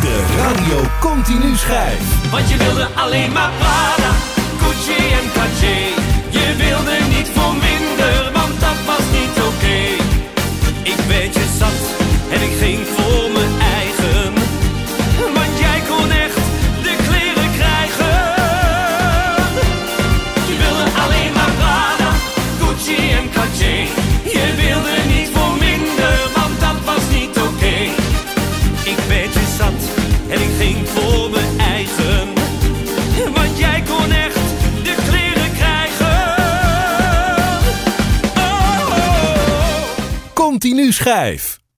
De Radio Continu Schijf. Want je wilde alleen maar Prada, Gucci en Cartier. Je wilde niet voor minder, want dat was niet oké. Ik werd je zat en ik ging voor mijn eigen. Want jij kon echt de kleren krijgen. Je wilde alleen maar Prada, Gucci en Cartier. Je wilde niet voor minder, want dat was niet oké. Ik werd je zat en ik ging voor mijn eigen. Want jij kon echt de kleren krijgen. Continu Schijf.